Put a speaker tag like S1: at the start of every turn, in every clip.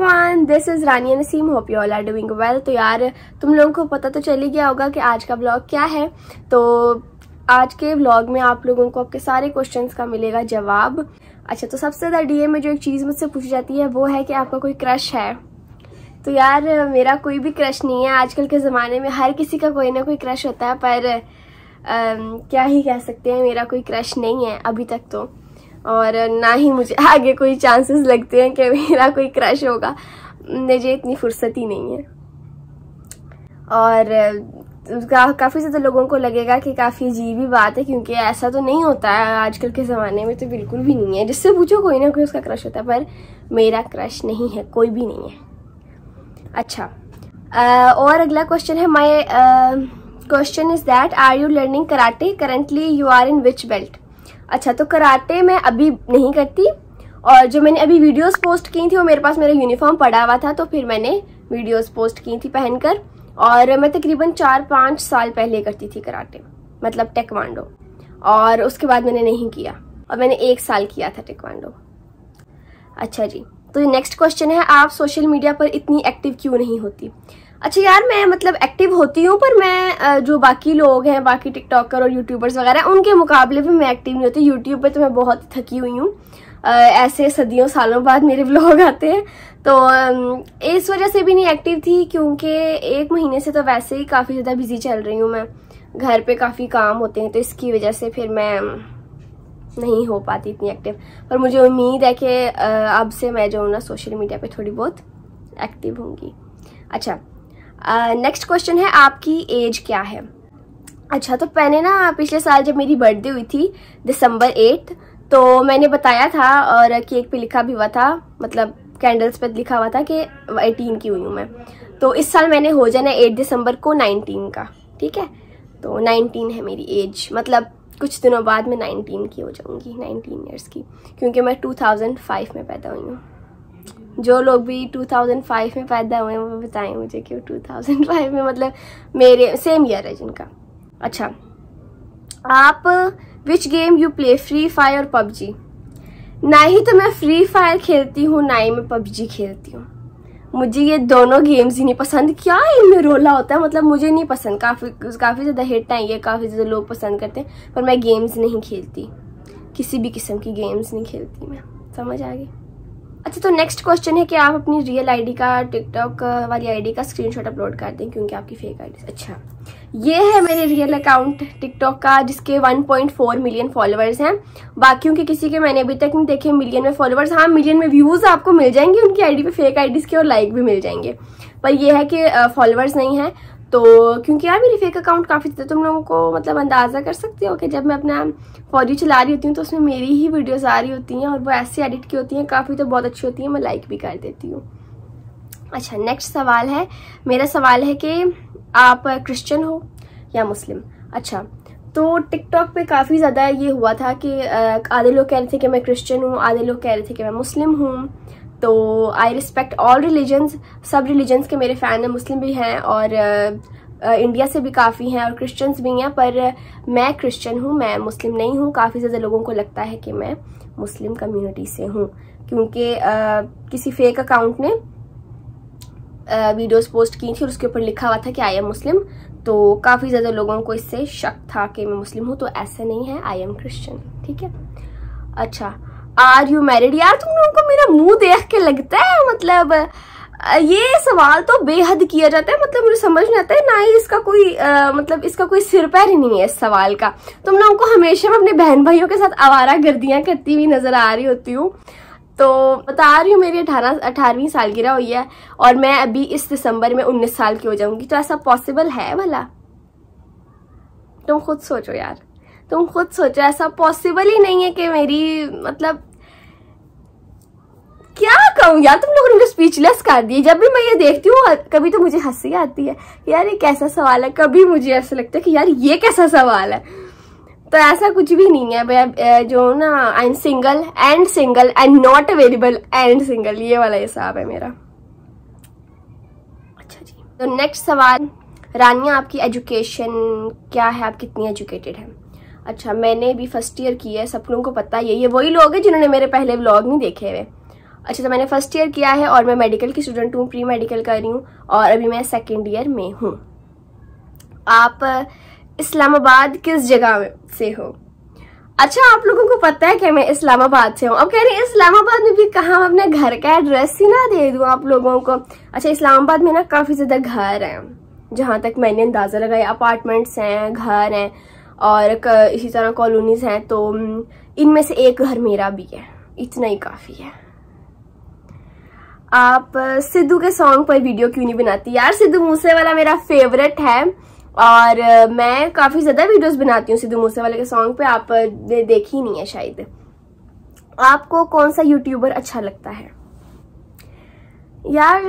S1: Everyone, this is Rania Naseem. Hope you all are doing well. तो यार तुम लोगों को पता तो चल ही गया होगा कि आज का व्लॉग क्या है। तो आज के व्लॉग में आप लोगों को आपके सारे क्वेश्चंस का मिलेगा जवाब। अच्छा, तो सबसे ज़्यादा डीएम में जो एक चीज़ मुझसे पूछी जाती है वो है कि आपका कोई क्रश है। तो यार मेरा कोई भी क्रश नहीं है। आजकल के ज़माने में हर किसी का कोई ना कोई क्रश होता है, पर क्या ही कह सकते हैं, मेरा कोई क्रश नहीं है अभी तक तो, और ना ही मुझे आगे कोई चांसेस लगते हैं कि मेरा कोई क्रश होगा। मुझे इतनी फुर्सत ही नहीं है। और काफ़ी ज़्यादा लोगों को लगेगा कि काफ़ी अजीब ही बात है, क्योंकि ऐसा तो नहीं होता है आजकल के ज़माने में, तो बिल्कुल भी नहीं है। जिससे पूछो कोई ना कोई उसका क्रश होता है, पर मेरा क्रश नहीं है, कोई भी नहीं है। अच्छा, और अगला क्वेश्चन है, my question is that are you learning karate currently, you are in which belt. अच्छा, तो कराटे मैं अभी नहीं करती, और जो मैंने अभी वीडियोस पोस्ट की थी वो मेरे पास मेरा यूनिफॉर्म पड़ा हुआ था, तो फिर मैंने वीडियोस पोस्ट की थी पहनकर। और मैं तकरीबन 4-5 साल पहले करती थी कराटे, मतलब टेक्वांडो, और उसके बाद मैंने नहीं किया, और मैंने 1 साल किया था टेक्वांडो। अच्छा जी, तो नेक्स्ट क्वेश्चन है, आप सोशल मीडिया पर इतनी एक्टिव क्यों नहीं होती। अच्छा यार, मैं मतलब एक्टिव होती हूँ, पर मैं जो बाकी लोग हैं, बाकी टिकटॉकर और यूट्यूबर्स वगैरह, उनके मुकाबले में मैं एक्टिव नहीं होती। यूट्यूब पे तो मैं बहुत थकी हुई हूँ, ऐसे सदियों सालों बाद मेरे व्लॉग आते हैं, तो इस वजह से भी नहीं एक्टिव थी, क्योंकि 1 महीने से तो वैसे ही काफ़ी ज़्यादा बिजी चल रही हूँ मैं। घर पे काफ़ी काम होते हैं, तो इसकी वजह से फिर मैं नहीं हो पाती इतनी एक्टिव। पर मुझे उम्मीद है कि अब से मैं जो हूँ ना, सोशल मीडिया पे थोड़ी बहुत एक्टिव होंगी। अच्छा, नेक्स्ट क्वेश्चन है, आपकी एज क्या है। अच्छा, तो मैंने ना पिछले साल जब मेरी बर्थडे हुई थी दिसंबर 8, तो मैंने बताया था, और केक पे लिखा भी हुआ था, मतलब कैंडल्स पे लिखा हुआ था कि 18 की हुई हूँ मैं। तो इस साल मैंने हो जाना 8 दिसंबर को 19 का, ठीक है। तो 19 है मेरी एज, मतलब कुछ दिनों बाद मैं 19 की हो जाऊंगी, 19 ईयर्स की, क्योंकि मैं 2005 में पैदा हुई हूँ। जो लोग भी 2005 में पैदा हुए हैं वो बताएं मुझे कि 2005 में मतलब मेरे सेम ईयर है जिनका। अच्छा, आप which game you play, Free Fire और पबजी। ना ही तो मैं फ्री फायर खेलती हूँ, ना ही मैं पबजी खेलती हूँ। मुझे ये दोनों गेम्स ही नहीं पसंद। क्या इनमें रोला होता है, मतलब मुझे नहीं पसंद। काफ़ी ज़्यादा हिट है ये, काफ़ी ज़्यादा लोग पसंद करते हैं, पर मैं गेम्स नहीं खेलती, किसी भी किस्म की गेम्स नहीं खेलती मैं। समझ आ गई। अच्छा, तो नेक्स्ट क्वेश्चन है कि आप अपनी रियल आईडी का, टिकटॉक वाली आईडी का स्क्रीनशॉट अपलोड कर दें, क्योंकि आपकी फेक आईडी। अच्छा, ये है मेरे रियल अकाउंट टिकटॉक का, जिसके 1.4 मिलियन फॉलोअर्स हैं। बाकियों के किसी के मैंने अभी तक नहीं देखे मिलियन में फॉलोअर्स। हाँ, मिलियन में व्यूज आपको मिल जाएंगे उनकी आईडी पे, फेक आईडीज के, और लाइक भी मिल जाएंगे, पर यह है कि फॉलोअर्स नहीं है। तो क्योंकि यार मेरी फेक अकाउंट काफ़ी ज़्यादा, तुम लोगों को मतलब अंदाज़ा कर सकते हो कि जब मैं अपना फॉर यू चला रही होती हूँ तो उसमें मेरी ही वीडियोस आ रही होती हैं, और वो ऐसे एडिट की होती हैं, काफ़ी तो बहुत अच्छी होती हैं, मैं लाइक भी कर देती हूँ। अच्छा, नेक्स्ट सवाल है, मेरा सवाल है कि आप क्रिश्चियन हो या मुस्लिम। अच्छा, तो टिकटॉक पे काफ़ी ज़्यादा ये हुआ था कि आधे लोग कह रहे थे कि मैं क्रिश्चियन हूँ, आधे लोग कह रहे थे कि मैं मुस्लिम हूँ। तो आई रिस्पेक्ट ऑल रिलीजन्स, सब रिलीजन्स के मेरे फ़ैन हैं, मुस्लिम भी हैं और इंडिया से भी काफ़ी हैं और क्रिश्चियंस भी हैं, पर मैं क्रिश्चियन हूँ, मैं मुस्लिम नहीं हूँ। काफ़ी ज़्यादा लोगों को लगता है कि मैं मुस्लिम कम्युनिटी से हूँ, क्योंकि किसी फेक अकाउंट ने वीडियोस पोस्ट की थी और उसके ऊपर लिखा हुआ था कि आई एम मुस्लिम। तो काफ़ी ज़्यादा लोगों को इससे शक था कि मैं मुस्लिम हूँ, तो ऐसा नहीं है, आई एम क्रिश्चियन, ठीक है। अच्छा, आर यू मैरिड। यार तुम लोगों को मेरा मुंह देख के लगता है, मतलब ये सवाल तो बेहद किया जाता है, मतलब मुझे समझ नहीं आता है, ना ही इसका कोई मतलब इसका कोई सिर पैर ही नहीं है इस सवाल का। तुम लोगों को हमेशा मैं अपने बहन भाइयों के साथ आवारा गर्दियां करती हुई नजर आ रही होती हूँ। तो बता रही हूँ, मेरी 18वीं सालगिरह हुई है, और मैं अभी इस दिसंबर में 19 साल की हो जाऊंगी। तो ऐसा पॉसिबल है भला? तुम खुद सोचो यार, तुम खुद सोचो, ऐसा पॉसिबल ही नहीं है कि मेरी, मतलब क्या कहूँ यार, तुम लोगों ने मुझे स्पीचलेस कर दिए। जब भी मैं ये देखती हूँ, कभी तो मुझे हंसी आती है, यार ये कैसा सवाल है, कभी मुझे ऐसा लगता है कि यार ये कैसा सवाल है। तो ऐसा कुछ भी नहीं है भैया, जो ना I am single and not available and single, ये वाला हिसाब है मेरा। अच्छा जी, तो नेक्स्ट सवाल, रानिया आपकी एजुकेशन क्या है, आप कितनी एजुकेटेड हैं। अच्छा, मैंने भी फर्स्ट ईयर की है, सब लोगों को पता है, ये वही लोग हैं जिन्होंने मेरे पहले व्लॉग नहीं देखे हुए। अच्छा, तो मैंने फर्स्ट ईयर किया है और मैं मेडिकल की स्टूडेंट हूँ, प्री मेडिकल कर रही हूँ और अभी मैं सेकेंड ईयर में हूँ। आप इस्लामाबाद किस जगह से हो? अच्छा, आप लोगों को पता है कि मैं इस्लामाबाद से हूँ। अब कह रहे हैं इस्लामाबाद में भी कहाँ, अपने घर का एड्रेस ही ना दे दूँ आप लोगों को। अच्छा, इस्लामाबाद में ना काफी ज्यादा घर हैं, जहां तक मैंने अंदाजा लगाया। अपार्टमेंट्स हैं, घर हैं और इसी तरह कॉलोनीज हैं, तो इनमें से एक घर मेरा भी है, इतना ही काफी है। आप सिद्धू के सॉन्ग पर वीडियो क्यों नहीं बनाती? यार, सिद्धू मूसेवाला मेरा फेवरेट है और मैं काफी ज्यादा वीडियोस बनाती हूँ सिद्धू मूसेवाले के सॉन्ग पे, आप देखी नहीं है शायद। आपको कौन सा यूट्यूबर अच्छा लगता है? यार,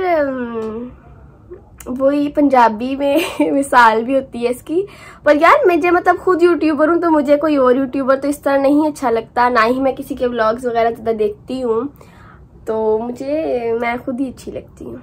S1: वही पंजाबी में मिसाल भी होती है इसकी, पर यार मैं मतलब खुद यूट्यूबर हूँ तो मुझे कोई और यूट्यूबर तो इस तरह नहीं अच्छा लगता, ना ही मैं किसी के व्लॉग्स वगैरह ज्यादा देखती हूँ, तो मैं खुद ही अच्छी लगती हूँ।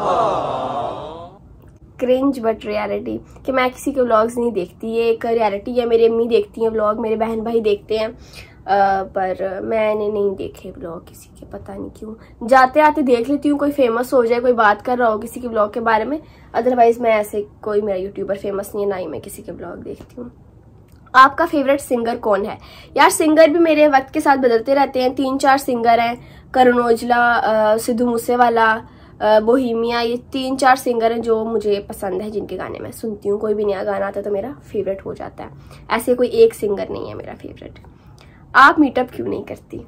S1: क्रिंज बट रियलिटी कि मैं किसी के व्लॉग्स नहीं देखती, ये एक रियलिटी है। मेरी अम्मी देखती हैं व्लॉग, मेरे बहन भाई देखते हैं, पर मैंने नहीं देखे व्लॉग किसी के, पता नहीं क्यों। जाते आते देख लेती हूँ, कोई फेमस हो जाए, कोई बात कर रहा हो किसी के व्लॉग के बारे में, अदरवाइज मैं ऐसे कोई मेरा यूट्यूबर फेमस नहीं है, ना ही मैं किसी के व्लॉग देखती हूँ। आपका फेवरेट सिंगर कौन है? यार, सिंगर भी मेरे वक्त के साथ बदलते रहते हैं, 3-4 सिंगर हैं, करण औजला, सिद्धू मूसेवाला, बोहेमिया, ये 3-4 सिंगर हैं जो मुझे पसंद है, जिनके गाने मैं सुनती हूँ। कोई भी नया गाना आता है तो मेरा फेवरेट हो जाता है, ऐसे कोई एक सिंगर नहीं है मेरा फेवरेट। आप मीटअप क्यों नहीं करती?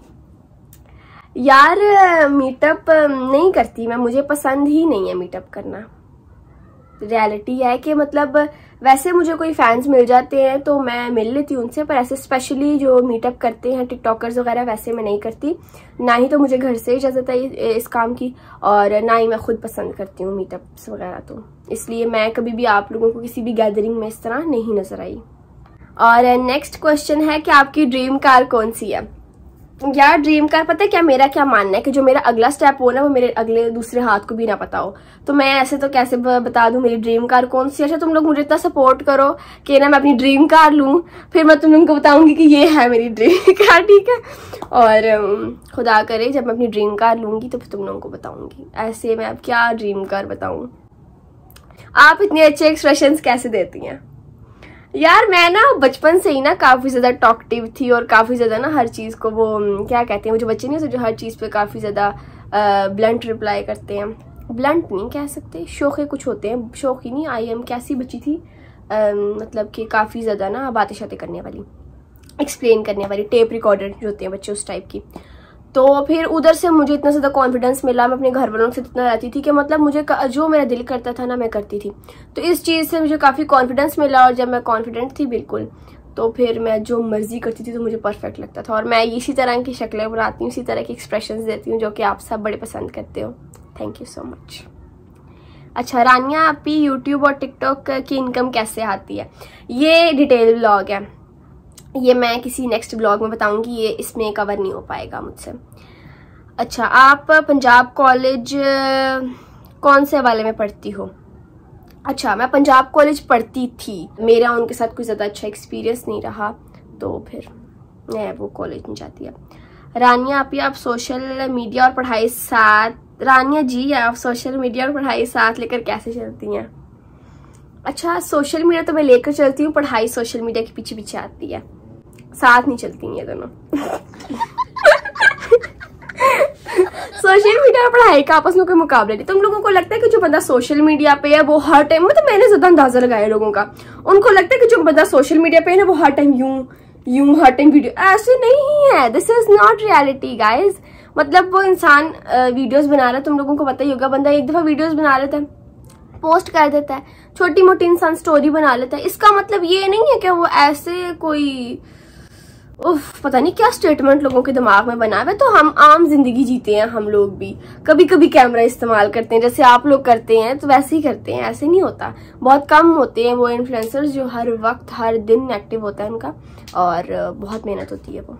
S1: यार, मीटअप नहीं करती मैं, मुझे पसंद ही नहीं है मीटअप करना। रियलिटी है कि मतलब वैसे मुझे कोई फैंस मिल जाते हैं तो मैं मिल लेती हूँ उनसे, पर ऐसे स्पेशली जो मीटअप करते हैं टिकटॉकर्स वगैरह, वैसे मैं नहीं करती। ना ही तो मुझे घर से इजाजत है इस काम की, और ना ही मैं खुद पसंद करती हूँ मीटअप्स वगैरह, तो इसलिए मैं कभी भी आप लोगों को किसी भी गैदरिंग में इस तरह नहीं नजर आई। और नेक्स्ट क्वेश्चन है कि आपकी ड्रीम कार कौन सी है? यार, ड्रीम कार पता है क्या मेरा क्या मानना है कि जो मेरा अगला स्टेप हो ना, वो मेरे अगले दूसरे हाथ को भी ना पता हो, तो मैं ऐसे तो कैसे बता दूं मेरी ड्रीम कार कौन सी है। अच्छा, तुम लोग मुझे इतना सपोर्ट करो कि ना मैं अपनी ड्रीम कार लूं, फिर मैं तुम लोगों को बताऊंगी कि ये है मेरी ड्रीम कार, ठीक है? और खुदा करे जब मैं अपनी ड्रीम कार लूंगी तो फिर तुम लोगों को बताऊंगी। ऐसे मैं अब क्या ड्रीम कार बताऊं। आप इतने अच्छे एक्सप्रेशंस कैसे देती हैं? यार, मैं ना बचपन से ही ना काफी ज्यादा टॉकटिव थी और काफी ज्यादा ना हर चीज को, वो क्या कहते हैं, मुझे बच्चे नहीं होते जो हर चीज पे काफी ज्यादा ब्लंट रिप्लाई करते हैं। ब्लंट नहीं कह सकते, शौके कुछ होते हैं, शौक ही नहीं, आई एम कैसी बच्ची थी, मतलब कि काफी ज्यादा ना बातें शातें करने वाली, एक्सप्लेन करने वाली, टेप रिकॉर्डर जो होते हैं बच्चे उस टाइप की। तो फिर उधर से मुझे इतना ज़्यादा कॉन्फिडेंस मिला, मैं अपने घर वालों से इतना रहती थी कि मतलब मुझे जो मेरा दिल करता था ना मैं करती थी, तो इस चीज़ से मुझे काफ़ी कॉन्फिडेंस मिला। और जब मैं कॉन्फिडेंट थी बिल्कुल, तो फिर मैं जो मर्जी करती थी तो मुझे परफेक्ट लगता था। और मैं इसी तरह की शक्लें बनाती हूँ, इसी तरह के एक्सप्रेशंस देती हूँ जो कि आप सब बड़े पसंद करते हो। Thank you so much. अच्छा, रानिया, आपकी यूट्यूब और टिकटॉक की इनकम कैसे आती है? ये डिटेल व्लॉग है, ये मैं किसी नेक्स्ट ब्लॉग में बताऊंगी, ये इसमें कवर नहीं हो पाएगा मुझसे। अच्छा, आप पंजाब कॉलेज कौन से वाले में पढ़ती हो? अच्छा, मैं पंजाब कॉलेज पढ़ती थी, मेरा उनके साथ कोई ज़्यादा अच्छा एक्सपीरियंस नहीं रहा, तो फिर मैं वो कॉलेज नहीं जाती अब। रानिया आप सोशल मीडिया और पढ़ाई साथ, रानिया जी आप सोशल मीडिया और पढ़ाई साथ लेकर कैसे चलती हैं? अच्छा, सोशल मीडिया तो मैं लेकर चलती हूँ, पढ़ाई सोशल मीडिया के पीछे पीछे आती है, साथ नहीं चलती ये दोनों। सोशल मीडिया और पढ़ाई का आपस में कोई मुकाबला नहीं। तुम लोगों को लगता है कि जो बंदा सोशल मीडिया पे है वो हर टाइम, मतलब मैंने ज्यादा अंदाजा लगाया लोगों का, उनको लगता है कि जो बंदा सोशल मीडिया पे है ना वो हर टाइम यूं हर टाइम वीडियो, ऐसे नहीं है। This is not reality guys. मतलब वो इंसान वीडियोस बना रहा है, तुम लोगों को पता ही होगा, बंदा एक दफा वीडियोस बना लेता है, पोस्ट कर देता है, छोटी मोटी इंसान स्टोरी बना लेता है, इसका मतलब ये नहीं है कि वो ऐसे कोई पता नहीं क्या स्टेटमेंट लोगों के दिमाग में बना हुआ है। तो हम आम जिंदगी जीते हैं, हम लोग भी कभी कभी कैमरा इस्तेमाल करते हैं, जैसे आप लोग करते हैं तो वैसे ही करते हैं, ऐसे नहीं होता। बहुत कम होते हैं वो इन्फ्लुएंसर्स जो हर वक्त हर दिन एक्टिव होता है उनका, और बहुत मेहनत होती है वो।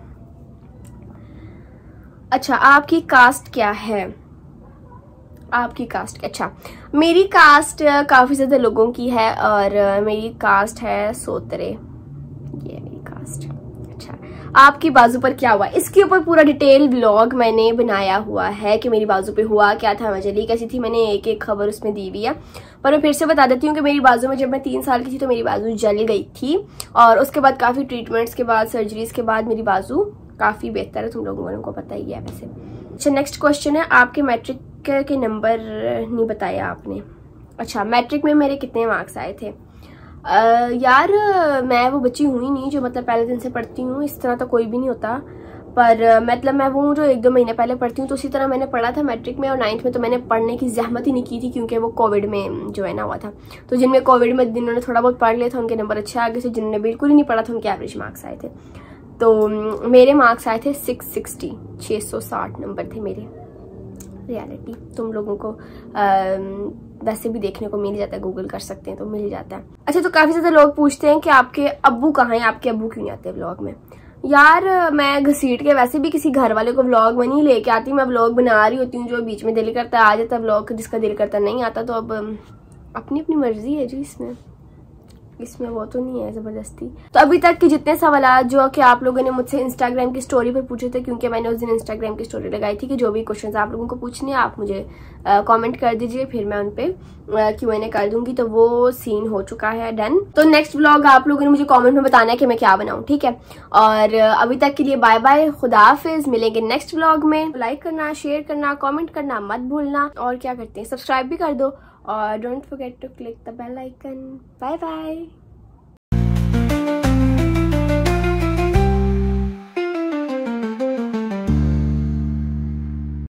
S1: अच्छा, आपकी कास्ट क्या है? आपकी कास्ट, अच्छा मेरी कास्ट काफी ज्यादा लोगों की है, और मेरी कास्ट है सोतरे, ये मेरी कास्ट। अच्छा, आपकी बाजू पर क्या हुआ। इसके ऊपर पूरा डिटेल व्लॉग मैंने बनाया हुआ है कि मेरी बाजू पे हुआ क्या था, मैं जली कैसी थी, मैंने एक एक खबर उसमें दी हुई है। पर मैं फिर से बता देती हूँ कि मेरी बाजू में जब मैं 3 साल की थी तो मेरी बाजू जल गई थी, और उसके बाद काफ़ी ट्रीटमेंट्स के बाद, सर्जरीज के बाद मेरी बाजू काफ़ी बेहतर है, तुम लोगों को पता ही है वैसे। अच्छा, नेक्स्ट क्वेश्चन है, आपके मैट्रिक के नंबर नहीं बताया आपने। अच्छा, मैट्रिक में मेरे कितने मार्क्स आए थे? यार मैं वो बच्ची हुई नहीं जो मतलब पहले दिन से पढ़ती हूँ, इस तरह तो कोई भी नहीं होता। पर मतलब मैं वो जो 1-2 महीने पहले पढ़ती हूँ, तो उसी तरह मैंने पढ़ा था मैट्रिक में। और 9th में तो मैंने पढ़ने की जहमत ही नहीं की थी, क्योंकि वो कोविड में जो है ना हुआ था। तो जिनमें कोविड में जिन्होंने थोड़ा बहुत पढ़ लिया था उनके नंबर अच्छे आ गए थे, जिन्होंने बिल्कुल ही नहीं पढ़ा था उनके एवरेज मार्क्स आए थे। तो मेरे मार्क्स आए थे 660, 660 नंबर थे मेरे। रियलिटी तुम लोगों को वैसे भी देखने को मिल जाता है, गूगल कर सकते हैं तो मिल जाता है। अच्छा, तो काफी ज्यादा लोग पूछते हैं कि आपके अब्बू कहाँ हैं, आपके अब्बू क्यों नहीं आते व्लॉग में। यार मैं घसीट के वैसे भी किसी घर वाले को व्लॉग में नहीं लेके आती, मैं व्लॉग बना रही होती हूँ, जो बीच में दिल करता आ जाता है व्लॉग, जिसका दिल करता नहीं आता। तो अब अपनी अपनी मर्जी है जी, इसमें वो तो नहीं है जबरदस्ती। तो अभी तक के जितने सवाल जो कि आप लोगों ने मुझसे इंस्टाग्राम की स्टोरी पर पूछे थे, क्योंकि मैंने उस दिन इंस्टाग्राम की स्टोरी लगाई थी कि जो भी क्वेश्चंस आप लोगों को पूछने आप मुझे कमेंट कर दीजिए, फिर मैं उन पे Q&A कर दूंगी। तो वो सीन हो चुका है डन। तो नेक्स्ट व्लॉग आप लोगों ने मुझे कमेंट में बताना है कि मैं क्या बनाऊं, ठीक है। और अभी तक के लिए बाय बाय, खुदा हाफिज, मिलेंगे नेक्स्ट व्लॉग में। लाइक करना, शेयर करना, कॉमेंट करना मत भूलना, और क्या करते हैं सब्सक्राइब भी कर दो, और don't forget to click the bell icon. Bye bye.